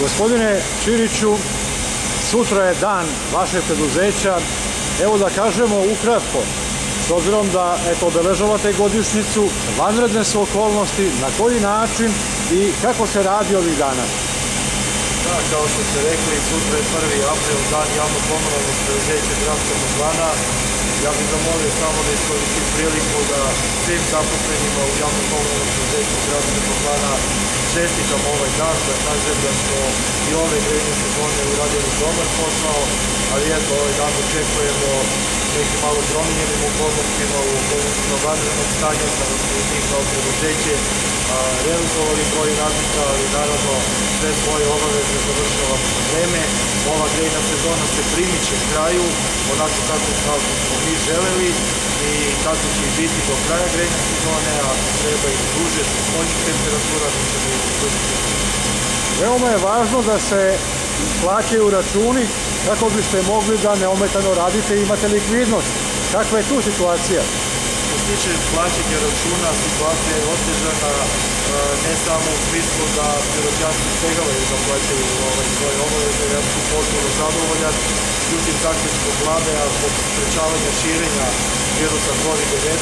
Gospodine Ćiriću, sutra je dan vašeg preduzeća. Evo da kažemo ukratko, s obzirom da obeležavate godišnjicu, vanredne su okolnosti, na koji način i kako se radi ovih dana? Da, kao što ste rekli, sutra je 1. april, dan javno-komunalnog preduzeća Gradska toplana. Ja bih zamolio samo da iskoristim priliku da svim zaposlenima u javno-komunalnom preduzeću Gradska toplana čestitam ovaj dan, da kažem da smo i ove grejne sezone uradili dobar posao, ali eto, ovaj dan očekujemo nekim malo promijenjenim okolnostima u okolnostima vanrednog stanja, kada smo i mi kao preduzeće realizovali broj radnika, ali naravno sve svoje obaveze završavamo na vreme. Ova grejna sezona se primiče kraju, onako kako smo mi želeli i tako će i biti do kraja grejne sezone, a ako treba i duže sa spoljnih temperatura, mi ćemo i produžiti. Veoma je važno da se plaćaju računi kako biste mogli da neometano radite i imate likvidnost. Kakva je tu situacija? Što se tiče plaćanja računa, situacija je otežana ne samo u smislu da piroćanci izbegavaju da plaćaju svoje obaveze, ja sam potpuno zadovoljan. Međutim, takve zbog vlade, a zbog sprečavanja širenja virusa COVID-19,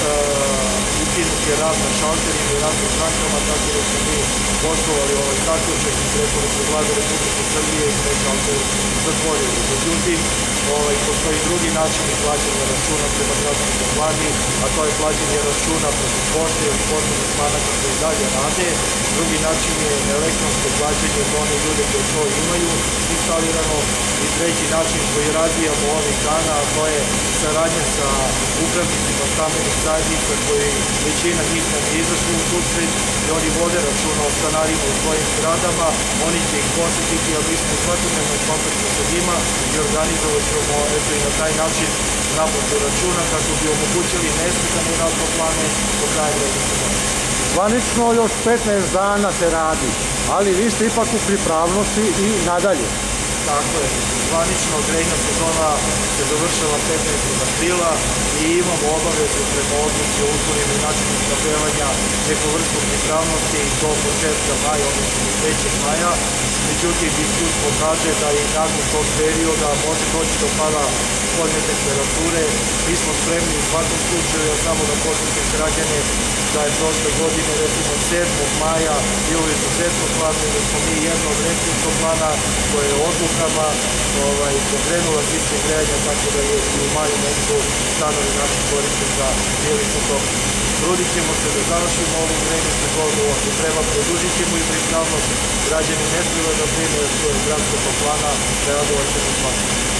ukinut je rad na šalterima i rad na strankama, tako da smo mi poštovali ovaj zaključak i preporuku Vlade Republike Srbije i sve šaltere zatvorili. Međutim, postoji drugi način plaćanja računa prema Gradskoj toplani, a to je plaćanje računa preko pošte ili poslovnih banaka koji i dalje rade. Drugi način je elektronsko plaćanje za one ljude koji to imaju instalirano. I treći način koji razvijamo ovih dana, a to je saradnja sa upravnicima stambenih zajednica koji većina njih nam je izašla u susret i oni vode računa o stanarima u svojim zgradama. Oni će ih posetiti, a mi smo u svakodnevnom kontaktu sa njima i organizovat ćemo i na taj način naplatu računa kako bi omogućili nesmetani rad toplane do kraja grejne sezone. Zvanično još 15 dana se radi, ali vi ste ipak u pripravnosti i nadalje. Tako je, zvanično grejna sezona se završava 15. aprila i imamo obavezu prema odluci o uslovima i načinu snabdevanja neku vrstu pripravnosti do početka maja, odnosno do 3. maja. Međutim, iskustvo kaže da i nakon tog perioda može doći do pada spoljne temperature. Mi smo spremni u svakom slučaju, ja samo da posjetim građane da je prošle godine, recimo 7. maja, bilo izuzetno hladno i da smo mi jedno od retkih toplana koje je odlukama pokrenula sistem grejanja, tako da je i u maju mesecu stanovi naši koristili za bijelicu toga. Trudit ćemo se da završimo ovu grejnu sezonu, ako treba produžit ćemo i pripravnost. Građani ne smiju da brinu jer to je Gradska toplana, reagovat ćemo svakako.